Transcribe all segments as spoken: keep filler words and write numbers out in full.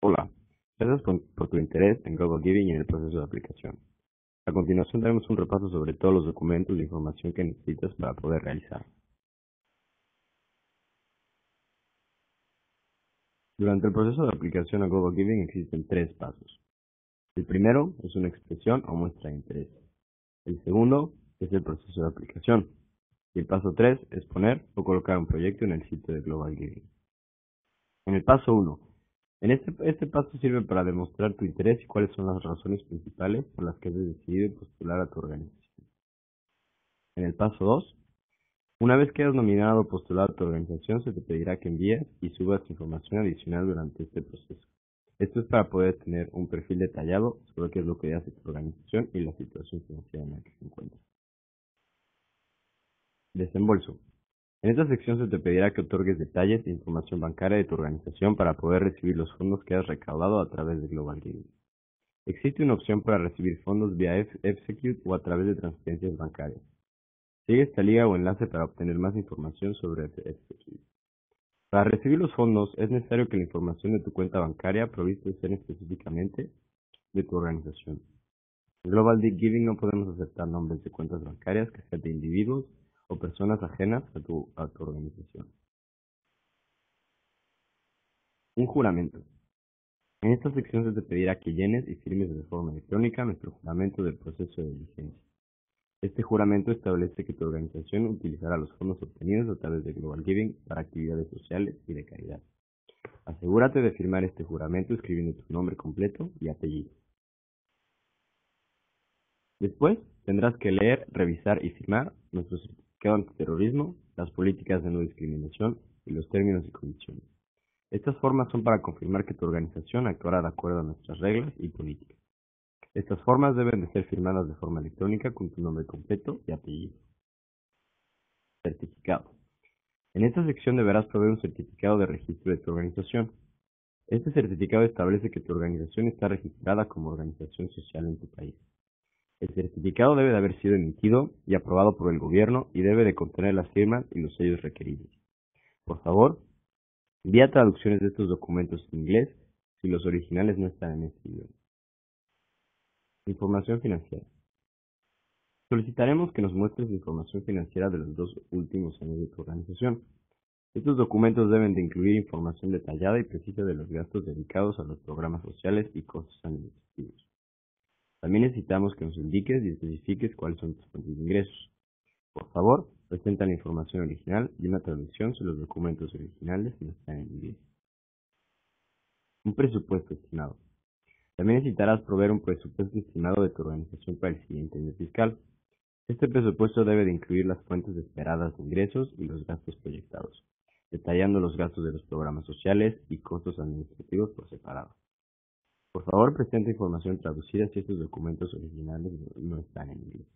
Hola, gracias por, por tu interés en Global Giving y en el proceso de aplicación. A continuación daremos un repaso sobre todos los documentos e información que necesitas para poder realizar. Durante el proceso de aplicación a Global Giving existen tres pasos. El primero es una expresión o muestra de interés. El segundo es el proceso de aplicación. Y el paso tres es poner o colocar un proyecto en el sitio de Global Giving. En el paso uno, en este, este paso sirve para demostrar tu interés y cuáles son las razones principales por las que has decidido postular a tu organización. En el paso dos, una vez que hayas nominado o postulado a tu organización, se te pedirá que envíes y subas información adicional durante este proceso. Esto es para poder tener un perfil detallado sobre qué es lo que hace tu organización y la situación financiera en la que se encuentra. Desembolso. En esta sección se te pedirá que otorgues detalles e información bancaria de tu organización para poder recibir los fondos que has recaudado a través de Global Giving. Existe una opción para recibir fondos vía Execute o a través de transferencias bancarias. Sigue esta liga o enlace para obtener más información sobre Execute. Para recibir los fondos es necesario que la información de tu cuenta bancaria provista sea específicamente de tu organización. En Global Giving no podemos aceptar nombres de cuentas bancarias que sean de individuos o personas ajenas a tu, a tu organización. Un juramento. En esta sección se te pedirá que llenes y firmes de forma electrónica nuestro juramento del proceso de diligencia. Este juramento establece que tu organización utilizará los fondos obtenidos a través de Global Giving para actividades sociales y de caridad. Asegúrate de firmar este juramento escribiendo tu nombre completo y apellido. Después, tendrás que leer, revisar y firmar nuestro certificado antiterrorismo, las políticas de no discriminación y los términos y condiciones. Estas formas son para confirmar que tu organización actuará de acuerdo a nuestras reglas y políticas. Estas formas deben de ser firmadas de forma electrónica con tu nombre completo y apellido. Certificado. En esta sección deberás proveer un certificado de registro de tu organización. Este certificado establece que tu organización está registrada como organización social en tu país. El certificado debe de haber sido emitido y aprobado por el gobierno y debe de contener las firmas y los sellos requeridos. Por favor, envía traducciones de estos documentos en inglés si los originales no están en este idioma. Información financiera. Solicitaremos que nos muestres información financiera de los dos últimos años de tu organización. Estos documentos deben de incluir información detallada y precisa de los gastos dedicados a los programas sociales y costos administrativos. También necesitamos que nos indiques y especifiques cuáles son tus fuentes de ingresos. Por favor, presenta la información original y una traducción si los documentos originales no están en inglés. Un presupuesto estimado. También necesitarás proveer un presupuesto estimado de tu organización para el siguiente año fiscal. Este presupuesto debe de incluir las fuentes esperadas de ingresos y los gastos proyectados, detallando los gastos de los programas sociales y costos administrativos por separado. Por favor, presenta información traducida si estos documentos originales no están en inglés.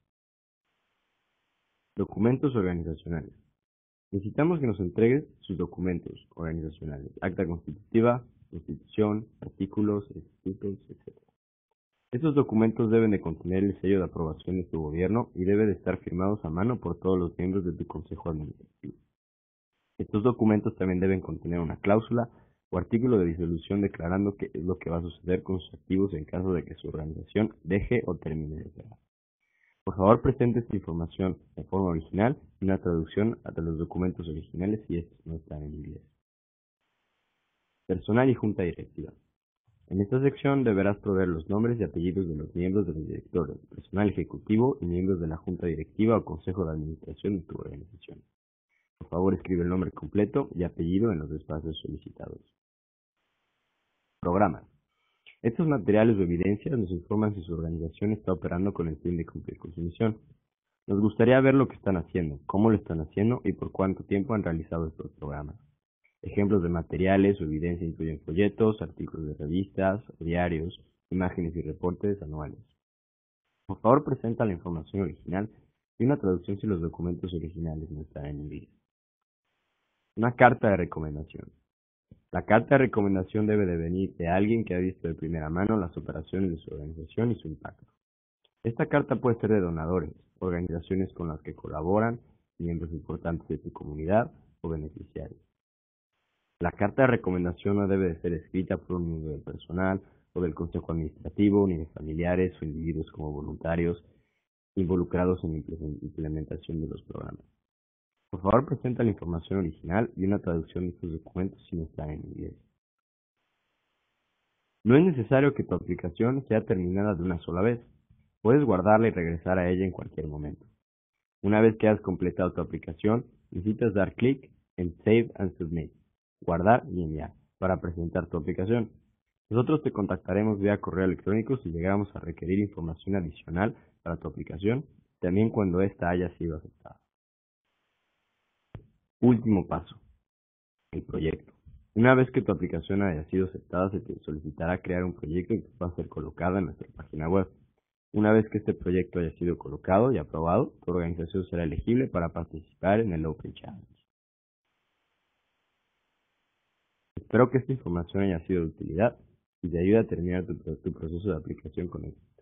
Documentos organizacionales. Necesitamos que nos entregues sus documentos organizacionales, acta constitutiva, constitución, artículos, estatutos, etcétera. Estos documentos deben de contener el sello de aprobación de tu gobierno y deben de estar firmados a mano por todos los miembros de tu consejo administrativo. Estos documentos también deben contener una cláusula o artículo de disolución declarando qué es lo que va a suceder con sus activos en caso de que su organización deje o termine de operar. Por favor, presente esta información en forma original y una traducción de los documentos originales si estos no están en inglés. Personal y junta directiva. En esta sección deberás proveer los nombres y apellidos de los miembros de los directores, personal ejecutivo y miembros de la junta directiva o consejo de administración de tu organización. Por favor, escribe el nombre completo y apellido en los espacios solicitados. Programas. Estos materiales o evidencias nos informan si su organización está operando con el fin de cumplir con su misión. Nos gustaría ver lo que están haciendo, cómo lo están haciendo y por cuánto tiempo han realizado estos programas. Ejemplos de materiales o evidencia incluyen folletos, artículos de revistas, diarios, imágenes y reportes anuales. Por favor, presenta la información original y una traducción si los documentos originales no están en inglés. Una carta de recomendación. La carta de recomendación debe de venir de alguien que ha visto de primera mano las operaciones de su organización y su impacto. Esta carta puede ser de donadores, organizaciones con las que colaboran, miembros importantes de tu comunidad o beneficiarios. La carta de recomendación no debe de ser escrita por un miembro del personal o del consejo administrativo, ni de familiares o individuos como voluntarios involucrados en la implementación de los programas. Por favor, presenta la información original y una traducción de estos documentos si no están en inglés. No es necesario que tu aplicación sea terminada de una sola vez. Puedes guardarla y regresar a ella en cualquier momento. Una vez que has completado tu aplicación, necesitas dar clic en Save and Submit, guardar y enviar, para presentar tu aplicación. Nosotros te contactaremos vía correo electrónico si llegáramos a requerir información adicional para tu aplicación, también cuando ésta haya sido aceptada. Último paso, el proyecto. Una vez que tu aplicación haya sido aceptada, se te solicitará crear un proyecto que pueda ser colocado en nuestra página web. Una vez que este proyecto haya sido colocado y aprobado, tu organización será elegible para participar en el Open Challenge. Espero que esta información haya sido de utilidad y te ayude a terminar tu, tu proceso de aplicación con éxito.